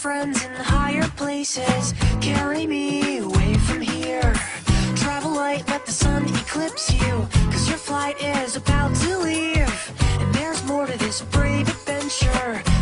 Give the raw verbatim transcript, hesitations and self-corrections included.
friends in higher places. Carry me away from here. Travel light, let the sun eclipse you, cause your flight is about to leave. And there's more to this brave adventure